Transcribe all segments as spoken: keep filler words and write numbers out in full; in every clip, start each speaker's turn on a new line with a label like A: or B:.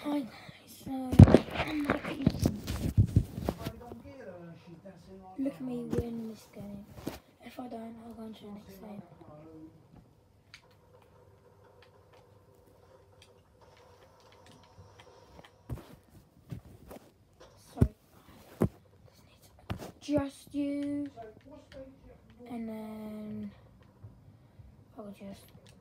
A: Hi guys, so I'm happy. Look at me winning this game. If I don't, I'll go on to the next game. Sorry. Just you. And then I'll just.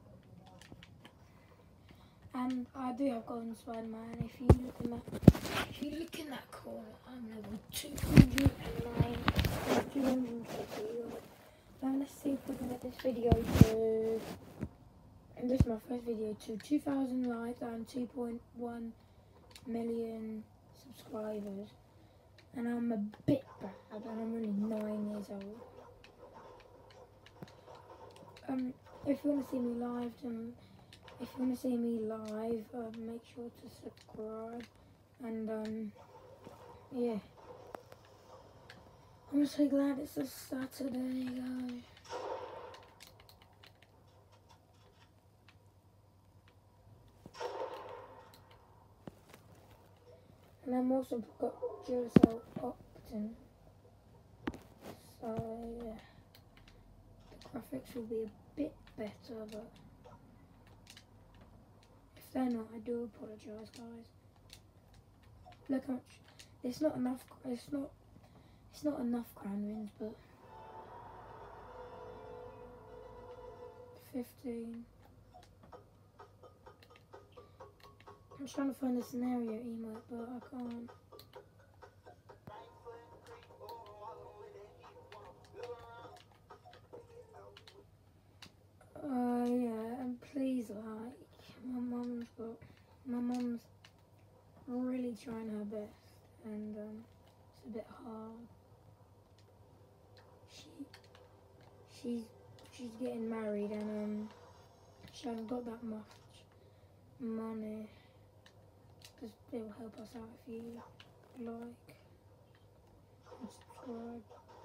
A: And I do have Golden Spider-Man. If you look in that, if you look in that corner, I'm level two hundred nine, two hundred fifty. Now let's see if we can get this video to, and this is my first video, to two thousand likes and two point one million subscribers. And I'm a bit bad, and I'm only nine years old. Um, if you want to see me live, then if you want to see me live, uh, make sure to subscribe. And um, yeah, I'm so glad it's a Saturday, guys. And I'm also got ShowShow Optin. So yeah, the graphics will be a bit better, but if they're not, I do apologise, guys. Look how much. It's not enough. It's not. It's not enough crown wins, but fifteen. I'm trying to find a scenario emote, but I can't. Uh, yeah, and please, like, my mum's got, my mum's really trying her best, and um, it's a bit hard. She, she's, she's getting married, and um, she hasn't got that much money. Because it will help us out if you like and subscribe.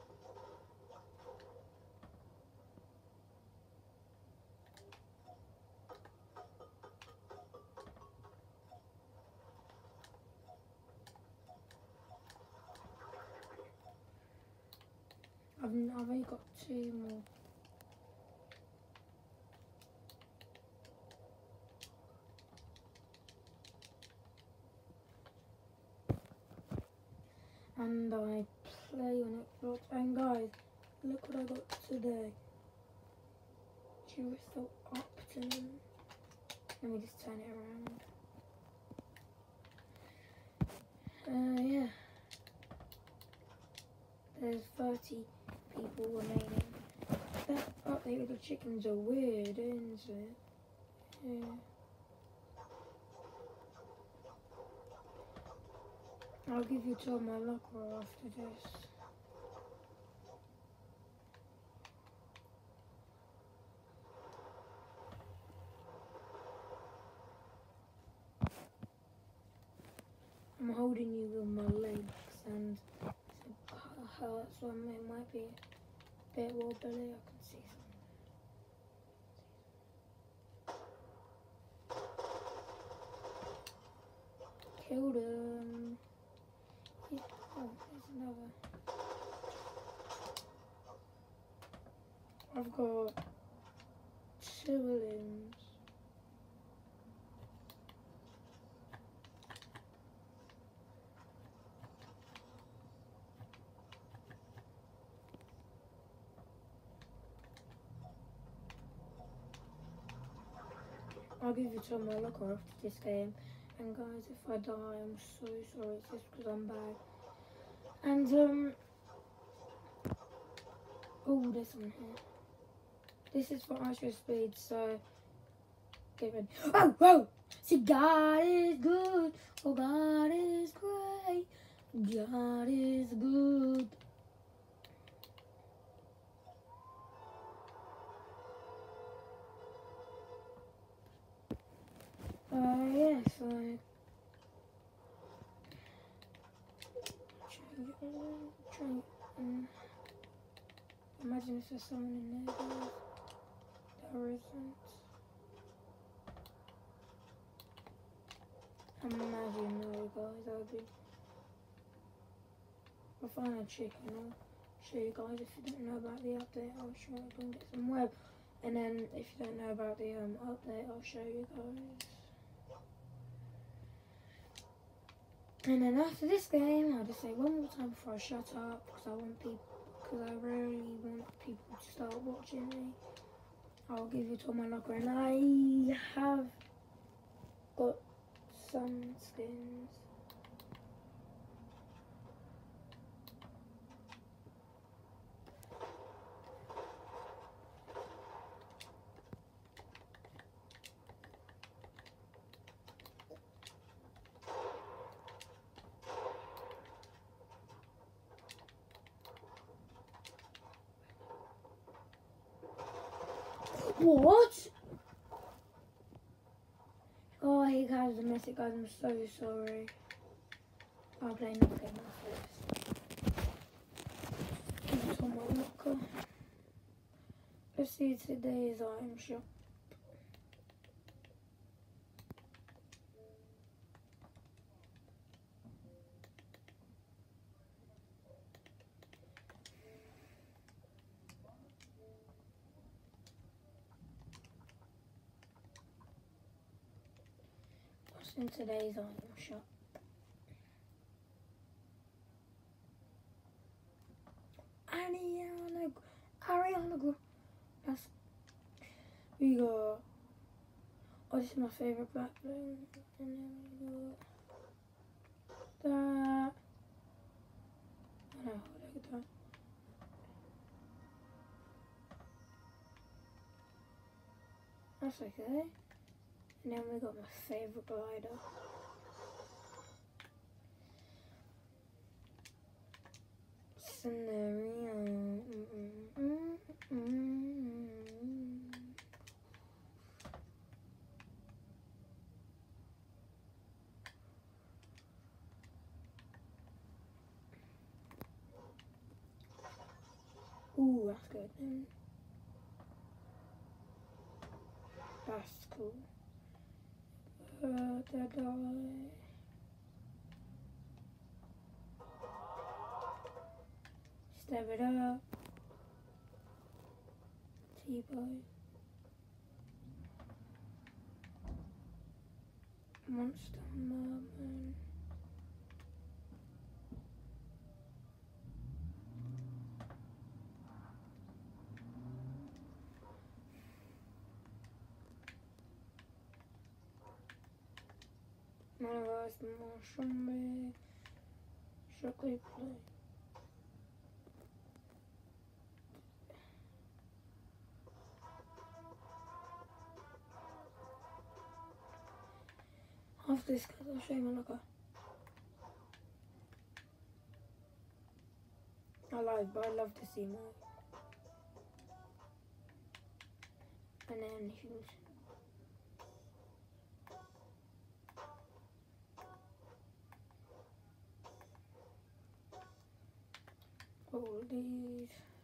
A: I've, I've only got two more. And I play on Xbox. And guys, look what I got today. ShowShow Optin. Let me just turn it around. Uh, yeah. There's thirty people remaining. That update with the chickens are weird, isn't it? Yeah. I'll give you two of my locker after this. I'm holding you with my legs and it hurts, so it might be a bit wobbly. I can see something. Killed him. Yeah. Oh, there's another. I've got two limbs. I'll give you two of my locker after this game. And guys, if I die, I'm so sorry. It's just because I'm bad. And um, oh, there's one here. This is for ultra speed, so get ready. Oh, oh! See, God is good. Oh, God is great. God is good. Uh, yeah, so try, um, imagine if there's someone in there, guys. There isn't. Imagine though, guys, I'll be. I'll find a chicken. I'll show you guys. If you don't know about the update, I'll show you. Go and get some web. And then if you don't know about the um update, I'll show you guys. And then after this game, I'll just say one more time before I shut up, because I want people, because I really want people to start watching me. I'll give you to my locker, and I have got some skins. What? Oh, he has a message, guys. I'm so sorry. I'll play another game after this. It's on my locker. Let's see today's item shop. What's in today's item shop? Ariana, Ariana, that's, we got, oh, this is my favourite black thing, and then we got that, oh no, look at that, that's okay, and then we got my favourite glider. Scenario. Mm -mm, mm -mm. Ooh, that's good. Mm. That's cool. Uh, da -da. Step it up. T-boy. Monster Merman. Manifest Marshall. Chocolate play. After this, guys, I'll show you my locker. I lied, but I love to see more. And then if you all these.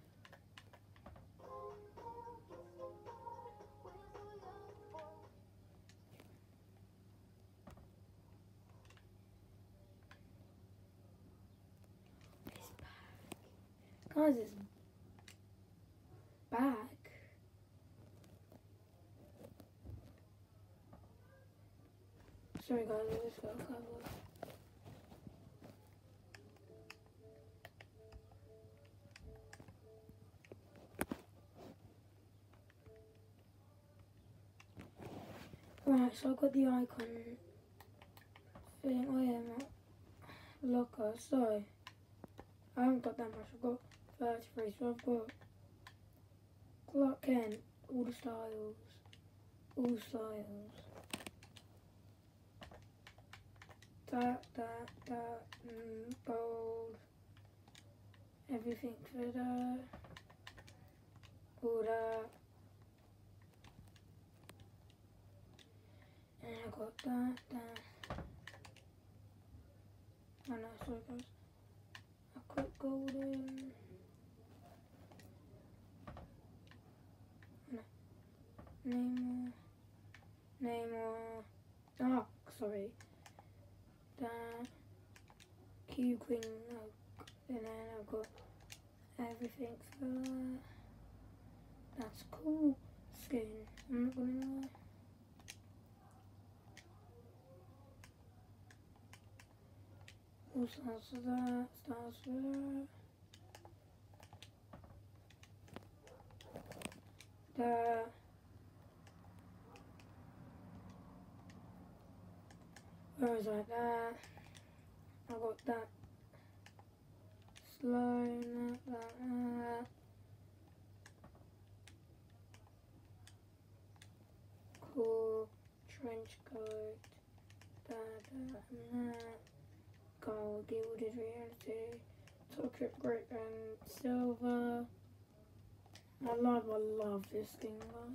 A: Guys, it's back. Sorry guys, I just got a cover. Right, so I've got the icon thing. Oh yeah, my locker. So I haven't got that much. I've got thirty-three. So I've got Clark Kent, all the styles, all styles. That, that, that, mm, gold. Everything for that. All that. And I got that, that. Oh no, sorry guys. A quick golden. No. Neymar. Neymar. Oh, sorry. that. Q Queen, no, and then I've got everything for that. That's cool skin, I'm not gonna lie. All stars for that, stars for that. That. Where is like that? I got that. Slow, that, that, that. Cool, trench coat, that, that, and that. Gold, gilded reality, chocolate grape and silver. I love, I love this skin,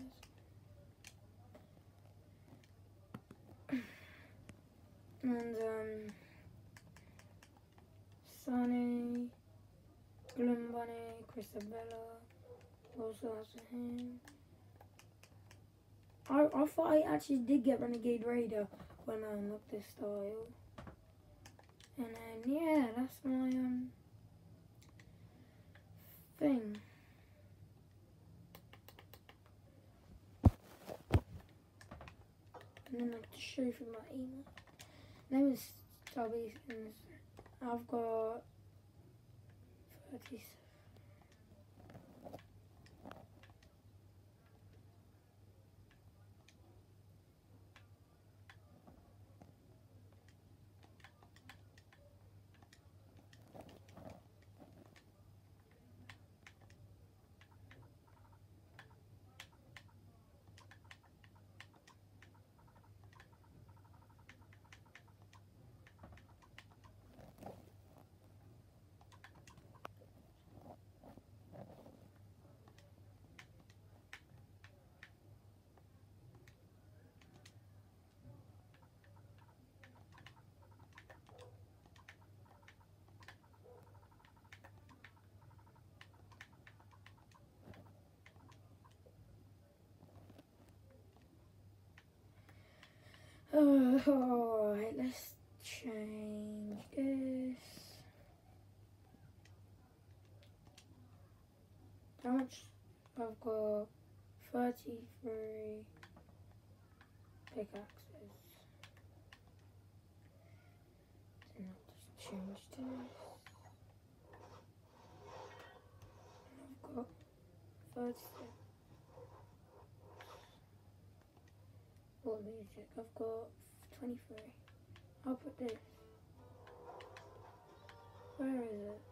A: guys. And um, Sunny, Gloom Bunny, Christabella, also has him. I, I thought I actually did get Renegade Raider when I unlocked this style. And then, yeah, that's my um thing. And then I have to show you my email. Name is Tubby, and I've got thirty-seven. Uh, Alright, let's change this. How much? I've got thirty-three pickaxes. Then I'll just change this. I've got thirty-six. What music? I've got twenty-three. I'll put this. Where is it?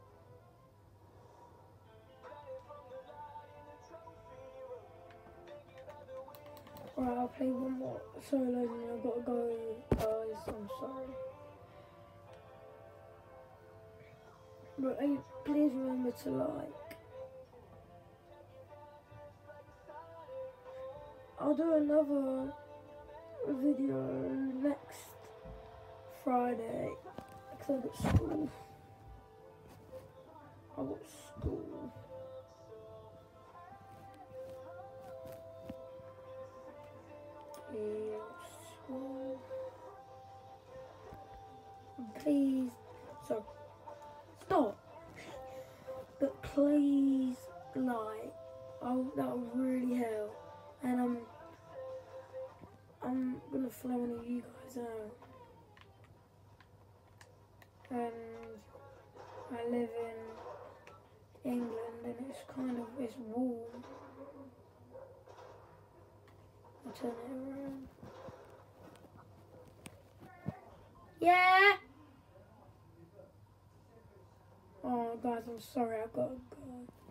A: Alright, I'll play one more solo and I've got to go, guys. I'm sorry. But hey, please remember to like. I'll do another video next Friday because I've got school. I've got school. Yeah, school. Please, so stop. But please like. Oh, that'll really help. And I'm, I'm gonna fly one of you guys out. And I live in England, and it's kind of it's warm. I'll turn it around. Yeah. Oh, guys, I'm sorry. I gotta go.